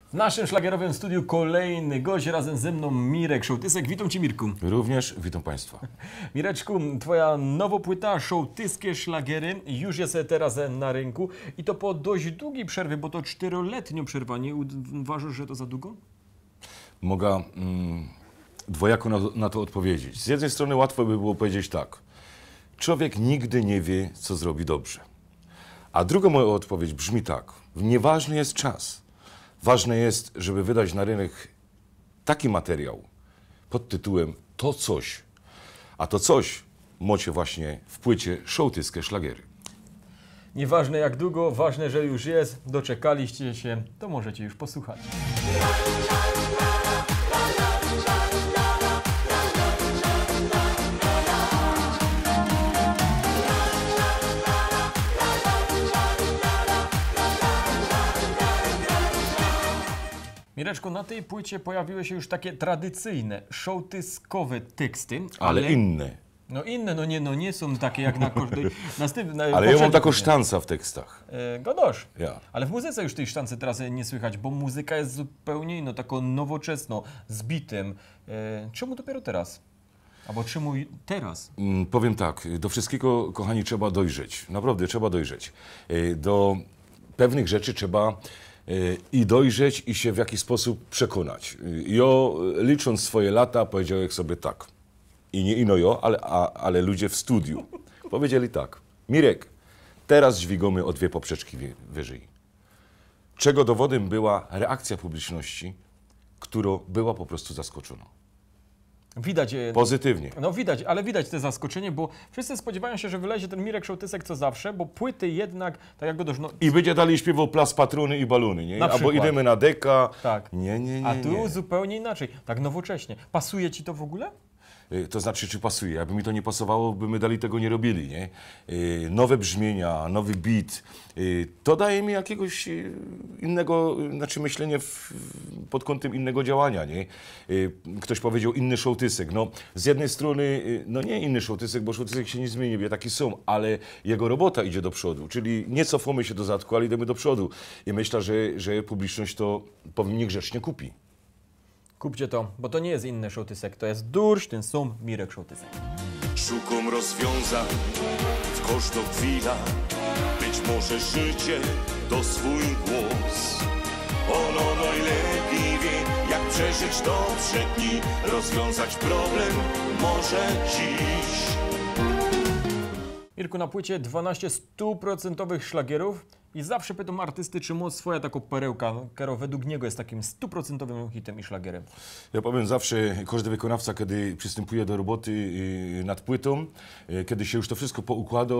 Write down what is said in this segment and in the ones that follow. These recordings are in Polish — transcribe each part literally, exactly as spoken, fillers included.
W naszym szlagierowym studiu kolejny gość, razem ze mną Mirek Szołtysek. Witam Cię, Mirku. Również witam Państwa. Mireczku, Twoja nowopłyta Szołtyskie szlagiery już jest teraz na rynku i to po dość długiej przerwie, bo to czteroletnią przerwę. Nie uważasz, że to za długo? Mogę mm, dwojako na, na to odpowiedzieć. Z jednej strony łatwo by było powiedzieć tak. Człowiek nigdy nie wie, co zrobi dobrze. A druga moja odpowiedź brzmi tak. Nieważny jest czas. Ważne jest, żeby wydać na rynek taki materiał pod tytułem To coś. A to coś macie właśnie w płycie Szołtyskie szlagiery. Nieważne jak długo, ważne, że już jest. Doczekaliście się, to możecie już posłuchać. Mireczku, na tej płycie pojawiły się już takie tradycyjne, szołtyskowe teksty. Ale, ale inne. No inne, no nie, no nie są takie jak na każdej... Na ale ja mam taką sztancę w tekstach. E, Godosz. Ja. Ale w muzyce już tej sztancy teraz nie słychać, bo muzyka jest zupełnie inna, taką nowoczesną, z bitem. E, czemu dopiero teraz? Albo czemu teraz? Mm, powiem tak, do wszystkiego, kochani, trzeba dojrzeć. Naprawdę trzeba dojrzeć. E, do pewnych rzeczy trzeba i dojrzeć i się w jakiś sposób przekonać. Ja, licząc swoje lata, powiedziałem sobie tak. I nie ino jo, ale, a, ale ludzie w studiu powiedzieli tak. Mirek, teraz dźwigamy o dwie poprzeczki wyżej. Czego dowodem była reakcja publiczności, która była po prostu zaskoczona. Widać. Pozytywnie. No widać, ale widać te zaskoczenie, bo wszyscy spodziewają się, że wylezie ten Mirek Szołtysek co zawsze, bo płyty jednak, tak jak go dość... No... I będzie dalej śpiewał Plas Patruny i Baluny, nie? Na Albo przykład. idziemy na deka. Tak. Nie, nie, nie. A tu nie. zupełnie inaczej, tak nowocześnie. Pasuje Ci to w ogóle? To znaczy, czy pasuje. Jakby mi to nie pasowało, by my dalej tego nie robili, nie? Nowe brzmienia, nowy beat, to daje mi jakiegoś innego, znaczy myślenie w, pod kątem innego działania, nie? Ktoś powiedział inny Szołtysek. No, z jednej strony, no nie inny Szołtysek, bo Szołtysek się nie zmieni, wie, taki są, ale jego robota idzie do przodu, czyli nie cofamy się do zadku, ale idziemy do przodu. I myślę, że, że publiczność to powiem niegrzecznie kupi. Kupcie to, bo to nie jest inny Szołtysek, to jest Dursz, ten sam Mirek Szołtysek. Szukam rozwiązań w każdą chwilę, być może życie to swój głos. Ono najlepiej wie, jak przeżyć dobrze dni, rozwiązać problem może dziś. Mirku, na płycie dwanaście stuprocentowych szlagierów i zawsze pytam artysty, czy ma swoja taką perełka, która według niego jest takim stuprocentowym hitem i szlagierem. Ja powiem zawsze, każdy wykonawca, kiedy przystępuje do roboty nad płytą, kiedy się już to wszystko poukłada,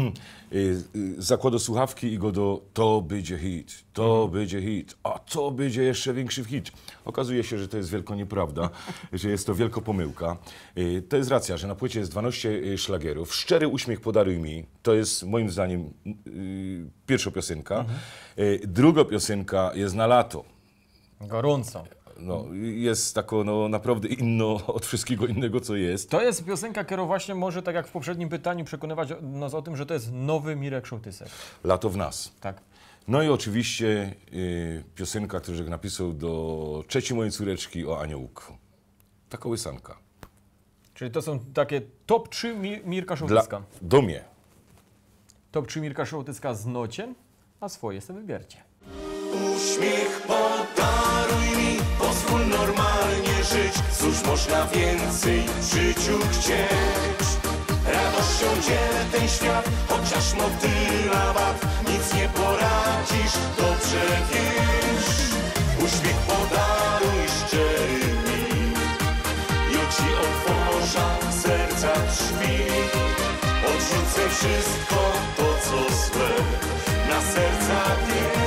zakłada słuchawki i go do to będzie hit, to mhm. będzie hit, a to będzie jeszcze większy hit. Okazuje się, że to jest wielko nieprawda, że jest to wielka pomyłka. To jest racja, że na płycie jest dwanaście szlagierów. Szczery uśmiech podaruj mi, to jest moim zdaniem pierwsza piosenka. Mhm. Druga piosenka jest na lato. Gorąco. No, jest taką no, naprawdę inną od wszystkiego innego, co jest. To jest piosenka, która właśnie może, tak jak w poprzednim pytaniu, przekonywać nas o tym, że to jest nowy Mirek Szołtysek. Lato w nas. Tak. No i oczywiście y, piosenka, którą napisał do trzeciej mojej córeczki o aniołku. Taka łysanka. Czyli to są takie top trzy Mi Mirka Szołtyska. Dla, do mnie. Top trzy Mirka Szołtyska z nociem, a swoje sobie wybiercie. Uśmiech podaruj mi, pozwól normalnie żyć. Cóż można więcej w życiu chcieć? Radością dzielę ten świat, chociaż motyla wad. Nic nie poradzisz, dobrze wiesz. Uśmiech podaruj szczery mi, ja ci otworzę serca drzwi. Odrzucę wszystko to, co złe, na serca dnie.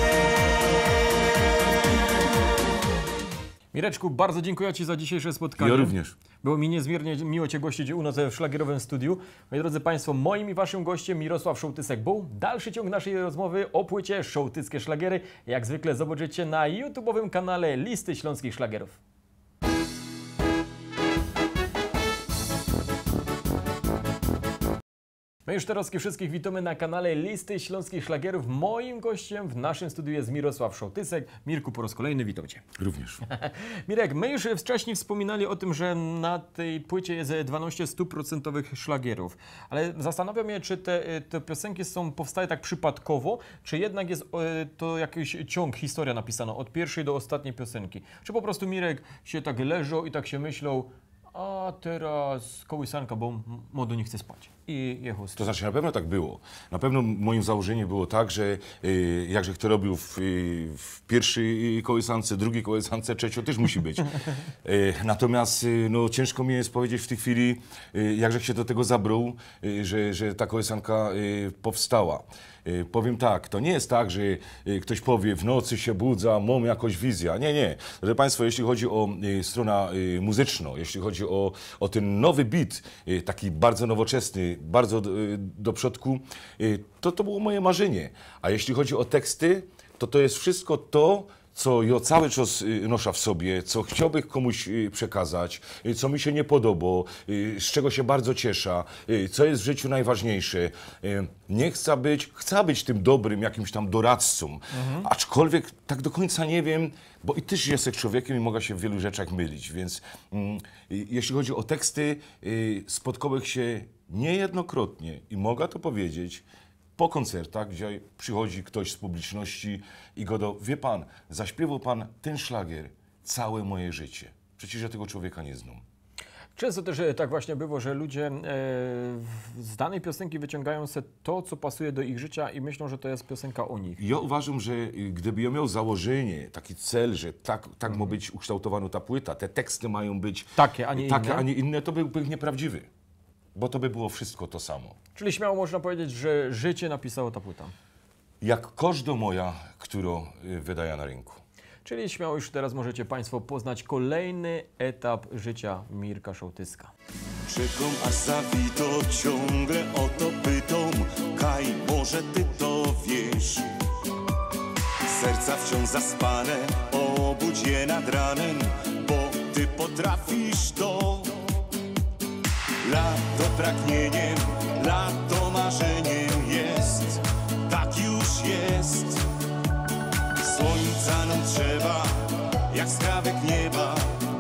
Mireczku, bardzo dziękuję Ci za dzisiejsze spotkanie. Ja również. Było mi niezmiernie miło Cię gościć u nas w szlagierowym studiu. Moi drodzy Państwo, moim i Waszym gościem Mirosław Szołtysek był. Dalszy ciąg naszej rozmowy o płycie Szołtyskie szlagiery. Jak zwykle zobaczycie na YouTube'owym kanale Listy Śląskich Szlagierów. My już teraz wszystkich witamy na kanale Listy Śląskich Szlagierów. Moim gościem w naszym studiu jest Mirosław Szołtysek. Mirku, po raz kolejny witam Cię. Również. Mirek, my już wcześniej wspominali o tym, że na tej płycie jest dwanaście stuprocentowych szlagierów. Ale zastanawiam się, czy te, te piosenki są powstały tak przypadkowo, czy jednak jest e, to jakiś ciąg, historia napisana od pierwszej do ostatniej piosenki. Czy po prostu Mirek się tak leżał i tak się myślał, a teraz kołysanka, bo młodo nie chce spać. I jechał. To znaczy na pewno tak było. Na pewno moim założeniem było tak, że y, jakże kto robił w, y, w pierwszej kołysance, drugiej kołysance, trzecią też musi być. Y, natomiast y, no, ciężko mi jest powiedzieć w tej chwili, y, jakże się do tego zabrał, y, że, że ta kołysanka y, powstała. Y, powiem tak, to nie jest tak, że y, ktoś powie, w nocy się budza, mam jakąś wizja. Nie, nie. Proszę Państwa, jeśli chodzi o y, stronę y, muzyczną, jeśli chodzi o, o ten nowy beat, y, taki bardzo nowoczesny, bardzo y, do przodku, y, to to było moje marzenie. A jeśli chodzi o teksty, to to jest wszystko to, co ja cały czas y, noszę w sobie, co chciałbym komuś y, przekazać, y, co mi się nie podoba, y, z czego się bardzo cieszę, y, co jest w życiu najważniejsze. Y, nie chcę być, chcę być tym dobrym jakimś tam doradcą, mhm. aczkolwiek tak do końca nie wiem, bo i też jestem człowiekiem i mogę się w wielu rzeczach mylić, więc mm, y, jeśli chodzi o teksty, y, spotkałem się niejednokrotnie i mogę to powiedzieć, po koncertach, gdzie przychodzi ktoś z publiczności i go do, wie pan, zaśpiewał pan ten szlagier całe moje życie. Przecież ja tego człowieka nie znam. Często też tak właśnie było, że ludzie e, z danej piosenki wyciągają sobie to, co pasuje do ich życia i myślą, że to jest piosenka o nich. Ja uważam, że gdyby ja miał założenie, taki cel, że tak, tak ma być ukształtowana ta płyta, te teksty mają być takie, a nie takie, inne, a nie inne, to byłby nieprawdziwy. Bo to by było wszystko to samo. Czyli śmiało można powiedzieć, że życie napisało ta płyta. Jak każda moja, którą wydaje na rynku. Czyli śmiało już teraz możecie Państwo poznać kolejny etap życia Mirka Szołtyska. Czekam aż zawito, ciągle o to pytam, kaj, może ty to wiesz. Serca wciąż zaspane, obudź je nad ranem, bo ty potrafisz to. Lato pragnieniem, lato marzeniem jest, tak już jest. Słońca nam trzeba, jak skrawek nieba,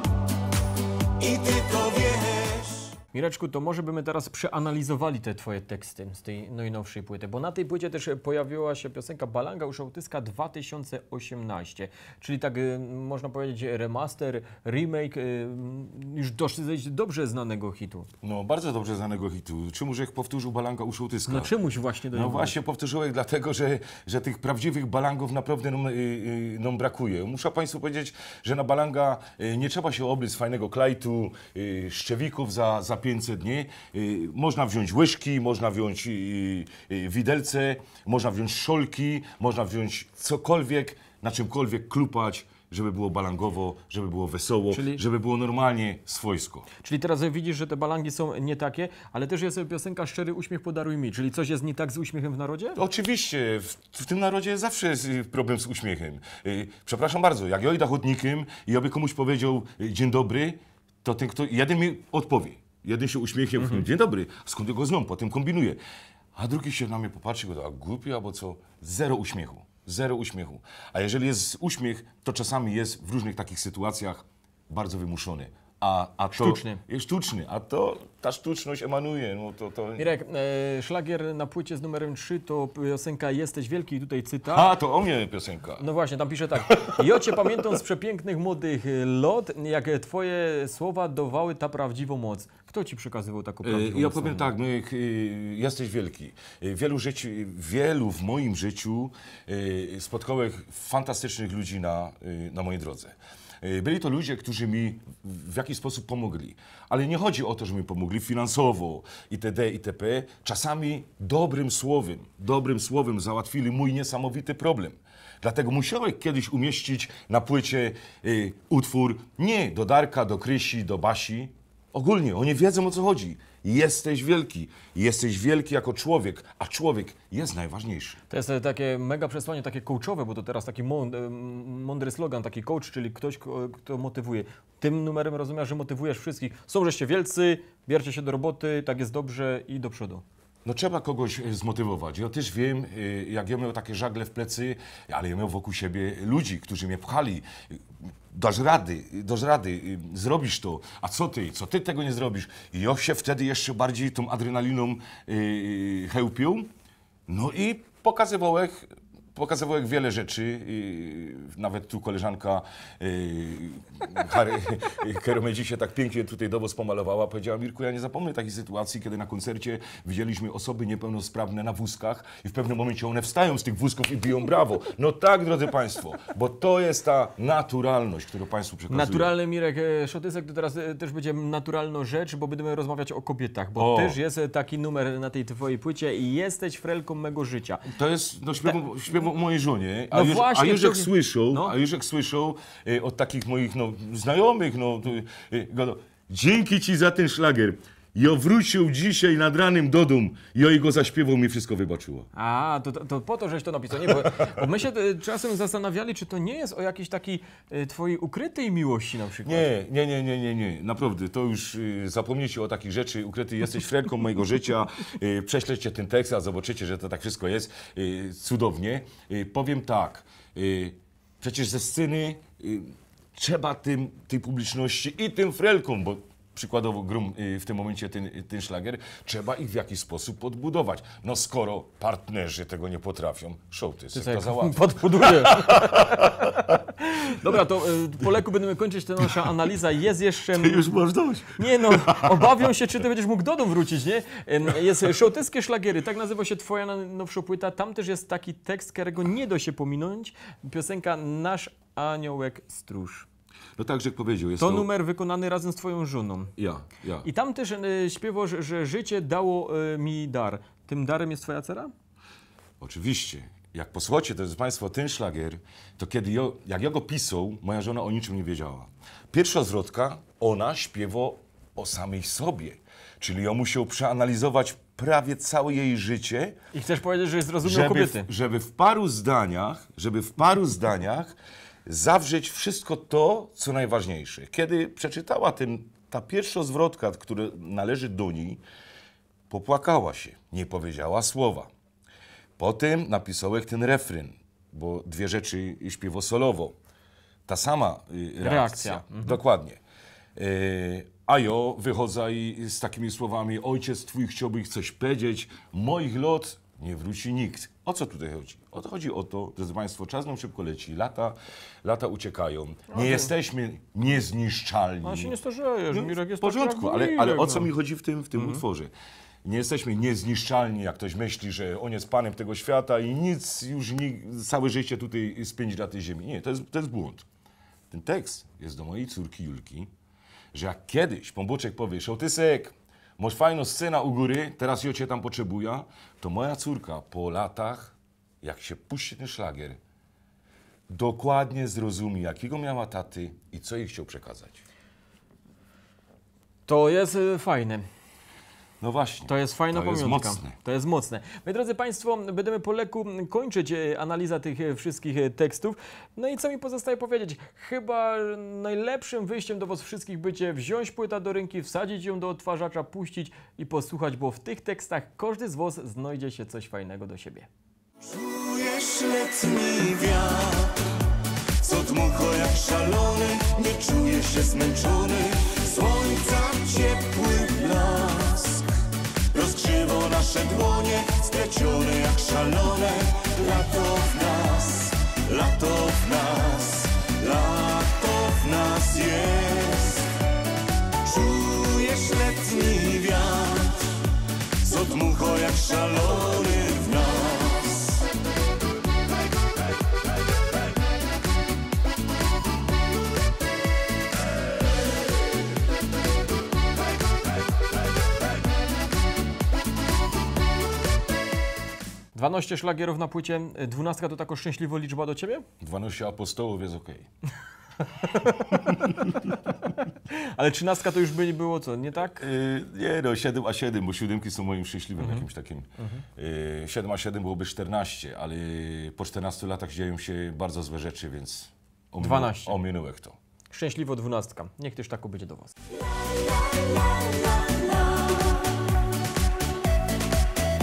i ty to wiesz. Mireczku, to może byśmy teraz przeanalizowali te Twoje teksty z tej najnowszej płyty, bo na tej płycie też pojawiła się piosenka Balanga u Szołtyska dwa tysiące osiemnaście, czyli tak y, można powiedzieć remaster, remake y, już dosyć dobrze znanego hitu. No, bardzo dobrze znanego hitu. Czemuż jak powtórzył Balanga u Szołtyska? No czemuś właśnie do No niego. właśnie powtórzyłem dlatego, że, że tych prawdziwych balangów naprawdę nam, y, y, nam brakuje. Muszę Państwu powiedzieć, że na balanga y, nie trzeba się obyć z fajnego klejtu, y, szczewików za, za pięćset dni. Y, można wziąć łyżki, można wziąć y, y, widelce, można wziąć szolki, można wziąć cokolwiek, na czymkolwiek klupać, żeby było balangowo, żeby było wesoło, Czyli- żeby było normalnie swojsko. Czyli teraz widzisz, że te balangi są nie takie, ale też jest piosenka Szczery uśmiech podaruj mi, czyli coś jest nie tak z uśmiechem w narodzie? Oczywiście, w, w tym narodzie zawsze jest y, problem z uśmiechem. Y, Przepraszam bardzo, jak ja idę chodnikiem i ja by komuś powiedział y, dzień dobry, to ten kto, jeden mi odpowie. Jeden się uśmiechnie, mhm. dzień dobry, skąd ja go znam, potem kombinuje. A drugi się na mnie popatrzy, go a głupi albo co, zero uśmiechu. Zero uśmiechu. A jeżeli jest uśmiech, to czasami jest w różnych takich sytuacjach bardzo wymuszony. A, a to Sztuczny. Jest sztuczny, a to ta sztuczność emanuje. No to, to... Mirek, e, szlagier na płycie z numerem trzy to piosenka Jesteś wielki i tutaj cytat. A, to o mnie piosenka. No właśnie, tam pisze tak. Ja cię pamiętam z przepięknych młodych lot, jak twoje słowa dawały ta prawdziwą moc. Kto ci przekazywał taką prawdziwą Ja moc? powiem tak, no, jak, y, jesteś wielki. Y, Wielu, życi, wielu w moim życiu y, spotkałem fantastycznych ludzi na, y, na mojej drodze. Y, Byli to ludzie, którzy mi w jakiś sposób pomogli. Ale nie chodzi o to, że mi pomogli finansowo itd. itp. Czasami dobrym słowem, dobrym słowem załatwili mój niesamowity problem. Dlatego musiałem kiedyś umieścić na płycie y, utwór nie do Darka, do Krysi, do Basi. Ogólnie, oni wiedzą, o co chodzi. Jesteś wielki. Jesteś wielki jako człowiek, a człowiek jest najważniejszy. To jest e, takie mega przesłanie, takie coachowe, bo to teraz taki mąd- e, mądry slogan, taki coach, czyli ktoś, ko- kto motywuje. Tym numerem rozumiesz, że motywujesz wszystkich. Są żeście wielcy, bierzcie się do roboty, tak jest dobrze i do przodu. No trzeba kogoś e, zmotywować. Ja też wiem, e, jak ja miał takie żagle w plecy, ale ja miał wokół siebie ludzi, którzy mnie pchali. Dasz rady, dasz rady, e, zrobisz to. A co ty? Co ty tego nie zrobisz? I ja się wtedy jeszcze bardziej tą adrenaliną e, chełpił. No i pokazywałem, pokazywałem wiele rzeczy. E, nawet tu koleżanka e, Harry Keromedzi się tak pięknie tutaj dowóz pomalowała. Powiedziała: Mirku, ja nie zapomnę takiej sytuacji, kiedy na koncercie widzieliśmy osoby niepełnosprawne na wózkach i w pewnym momencie one wstają z tych wózków i biją brawo. No tak, drodzy Państwo, bo to jest ta naturalność, którą Państwu przekazuję. Naturalny Mirek e, Szotysek to teraz e, też będzie naturalną rzecz, bo będziemy rozmawiać o kobietach, bo O. też jest e, taki numer na tej twojej płycie i jesteś frelką mego życia. To jest, no śpiewam, śpiewam o mojej żonie, a No już, właśnie, a już jak to- słyszą, no. a już jak słyszą e, od takich moich no, znajomych, no, to, e, godą, dzięki Ci za ten szlagier. Ja wrócił dzisiaj nad ranem do domu, ja go zaśpiewał, mi wszystko wybaczyło. A, to, to, to po to, żeś to napisał. Nie, bo, bo my się e, czasem zastanawiali, czy to nie jest o jakiejś takiej e, twojej ukrytej miłości na przykład. Nie, nie, nie, nie, nie, nie. Naprawdę, to już y, zapomnijcie o takich rzeczy. Ukryty jesteś frelką mojego życia. Y, prześledźcie ten tekst, a zobaczycie, że to tak wszystko jest y, cudownie. Y, powiem tak, y, przecież ze sceny y, trzeba tym, tej publiczności i tym frelkom, bo przykładowo grum y, w tym momencie ten, ten szlagier, trzeba ich w jakiś sposób podbudować. No skoro partnerzy tego nie potrafią, Szotysek to załatwi. Podbuduję. Dobra, to e, po leku będziemy kończyć, to nasza analiza. Jest jeszcze... Ty już masz dość. Nie no, obawiam się, czy ty będziesz mógł do domu wrócić, nie? Em, Jest Szotyskie szlagiery, tak nazywa się twoja najnowsza płyta. Tam też jest taki tekst, którego nie da się pominąć. Piosenka Nasz aniołek stróż. No tak, jak powiedział, jest To to... numer wykonany razem z twoją żoną. Ja, ja. I tam też e, śpiewał, że, że życie dało e, mi dar. Tym darem jest twoja cera? Oczywiście. Jak posłuchacie, to jest Państwo, ten szlagier, to kiedy jo, jak ja go pisał, moja żona o niczym nie wiedziała. Pierwsza zwrotka, ona śpiewa o samej sobie. Czyli ja musiał przeanalizować prawie całe jej życie, I chcesz powiedzieć, że zrozumiał żeby kobiety. w, żeby w paru zdaniach, żeby w paru zdaniach zawrzeć wszystko to, co najważniejsze. Kiedy przeczytała ten, ta pierwsza zwrotka, która należy do niej, popłakała się, nie powiedziała słowa. Potem napisałem ten refren, bo dwie rzeczy śpiewo solowo. Ta sama y, reakcja. Reakcja. Dokładnie. Y, a ja wychodzę i z takimi słowami: ojciec twój chciałby coś powiedzieć, moich lot nie wróci nikt. O co tutaj chodzi? O to chodzi o to, drodzy Państwo, czas nam szybko leci, lata, lata uciekają. Nie jesteśmy niezniszczalni. A się nie starzejesz, No, Mirek jest w porządku, tak ale, jak ale o Mirek, co no. mi chodzi w tym, w tym utworze? Nie jesteśmy niezniszczalni, jak ktoś myśli, że on jest panem tego świata i nic już nie, całe życie tutaj spędzi na tej ziemi. Nie, to jest, to jest błąd. Ten tekst jest do mojej córki Julki, że jak kiedyś Pombuczek powie: Szotysek, masz fajną scenę u góry, teraz ja cię tam potrzebuję, to moja córka po latach, jak się puści ten szlagier, dokładnie zrozumie, jakiego miała taty i co jej chciał przekazać. To jest y, fajne. No właśnie. To jest fajna to jest pamiątka. mocne. To jest mocne. Moi drodzy Państwo, będziemy po leku kończyć e, analizę tych e, wszystkich e, tekstów. No i co mi pozostaje powiedzieć? Chyba najlepszym wyjściem do Was wszystkich będzie wziąć płytę do ręki, wsadzić ją do odtwarzacza, puścić i posłuchać, bo w tych tekstach każdy z Was znajdzie się coś fajnego do siebie. Czujesz letni wiatr, co dmucho jak szalony, nie czujesz się zmęczony. Słońca ciepły blask rozgrzewa nasze dłonie, splecione jak szalone. Lato w nas, lato w nas, lato w nas jest. Czujesz letni wiatr, co dmucho jak szalony w nas. dwanaście szlagierów na płycie, dwunastka to taka szczęśliwa liczba do Ciebie? dwanaście apostołów jest okej. Ale trzynastka to już by nie było co, nie tak? Yy, nie no, siedem a siedem, bo siódemki są moim szczęśliwym Mhm. jakimś takim. Yy, siedem a siedem byłoby czternaście, ale po czternastu latach dzieją się bardzo złe rzeczy, więc ominął- dwanaście. ominąłem to. Szczęśliwo dwunastka. Niech też tak będzie do Was.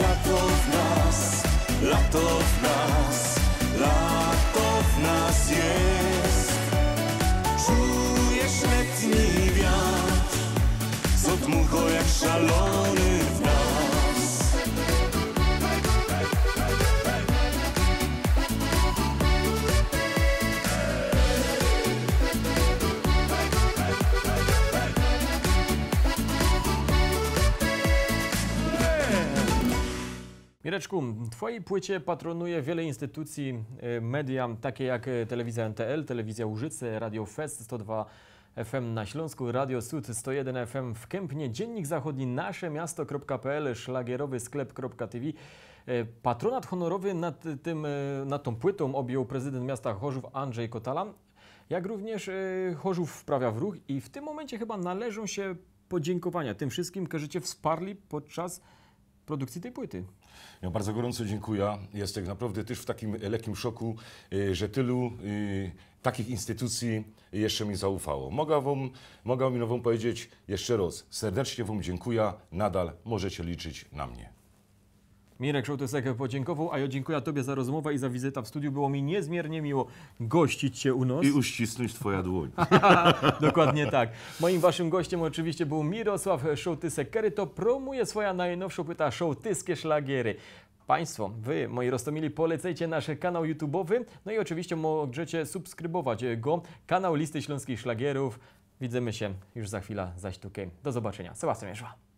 lato w nas, lato w nas, lato w nas jest. Czujesz letni wiatr, co dmucho jak szalony w nas. Mireczku, Twojej płycie patronuje wiele instytucji, y, media takie jak y, Telewizja N T L, Telewizja Łużyce, Radio Fest sto dwa F M na Śląsku, Radio Sud sto jeden F M w Kępnie, Dziennik Zachodni, nasze miasto kropka p l, szlagierowy sklep kropka t v. Y, Patronat honorowy nad, tym, y, nad tą płytą objął prezydent miasta Chorzów Andrzej Kotala, jak również y, Chorzów wprawia w ruch i w tym momencie chyba należą się podziękowania tym wszystkim, którzy Cię wsparli podczas produkcji tej płyty. Ja bardzo gorąco dziękuję. Jestem naprawdę też w takim lekkim szoku, y, że tylu y, takich instytucji jeszcze mi zaufało. Mogę wam, mogę mi wam powiedzieć jeszcze raz, serdecznie wam dziękuję, nadal możecie liczyć na mnie. Mirek Szołtysek podziękował, a ja dziękuję Tobie za rozmowę i za wizytę w studiu. Było mi niezmiernie miło gościć Cię u nas. I uścisnąć twoja dłoń. Dokładnie tak. Moim Waszym gościem oczywiście był Mirosław Szołtysek-Kery. To promuje swoja najnowsza płyta Szołtyskie Szlagiery. Państwo, Wy, moi roztomili, polecajcie nasz kanał YouTube'owy. No i oczywiście możecie subskrybować go. Kanał Listy Śląskich Szlagierów. Widzimy się już za chwilę za sztukę. Do zobaczenia. Sebastian Mieszła.